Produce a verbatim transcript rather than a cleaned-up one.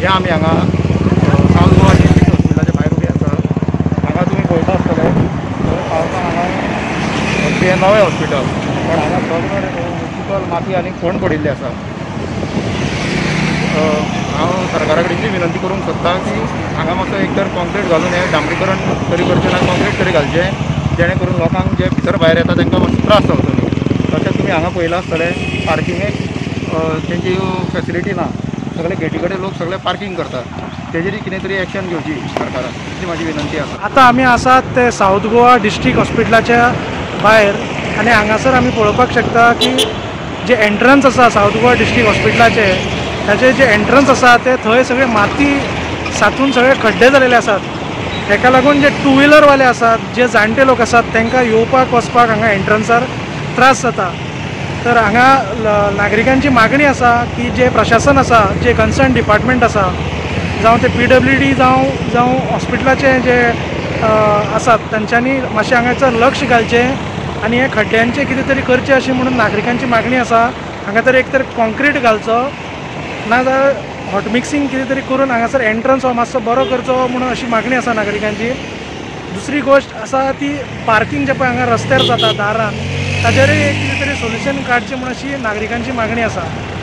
हे आमी हांगा सावथ गोवा डिस्ट्रिक्ट हॉस्पिटलाच्या भायर उबी आसा। हांगा तुमी पळयता आसतले पावसान हांगा हे नवें हॉस्पिटल, पण हांगा सगळे चिखल माती आनी फोंड पडिल्ली आसा। हांव सरकारा कडेन इतली विनंती करूंक सोदतां की हांगा मातसो एक तर कॉन्क्रीट घालून हें डांबरीकरण तरी करचें ना, कॉन्क्रीट तरी घालचें जेणे करून लोकांक जे भितर भायर येता तांकां मातसो त्रास जावचो न्ही। तशेंच तुमी हांगा पळयलां आसतलें पार्किंगेक तेंची फेसिलिटी ना, सगळे गेटी कडेन लोक सगळे पार्किंग करतात। तेजेरी कितें तरी एक्शन घेवची सरकारान, इतली म्हाजी विनंती आसा। आतां आमी आसात ते सावथ गोवा डिस्ट्रिक्ट हॉस्पिटलाच्या भायर आनी हांगासर आमी पळोवपाक शकता की जे एंट्रन्स आसा सावथ गोवा डिस्ट्रिक्ट हॉस्पिटलाचे, ताचे जे एंट्रन्स आसा ते थंय सगळे माती साचून सगळे खड्डे जालेले आसात। ताका लागून जे टू व्हिलरवाले आसात, जे जाणटे लोक आसात तांकां येवपाक वचपाक हांगा एंट्रन्सार त्रास जाता। तर हांगा नागरिकांची मागणी आसा की जे प्रशासन आसा, जे कन्सर्न डिपार्टमेंट आसा, जावं ते पी डब्ल्यू डी जावं जावं हॉस्पिटलाचे जे आसात तांच्यांनी मातशें हांगासर लक्ष घालचें आनी हे खड्ड्यांचें कितें तरी करचें अशी म्हणून नागरिकांची मागणी आसा। हांगा तर एक तर कॉन्क्रीट घालचो ना जाल्यार हॉट मिक्सिंग कितें तरी करून हांगासर एंट्रन्स हो मातसो बरो करचो म्हणून अशी मागणी आसा नागरिकांची। दुसरी गोश्ट आसा ती पार्किंग जे पळय हांगा रस्त्यार जाता दारान, ताचेरूय एक कितें तरी सोल्युशन काडचें म्हणून अशी नागरिकांची मागणी आसा।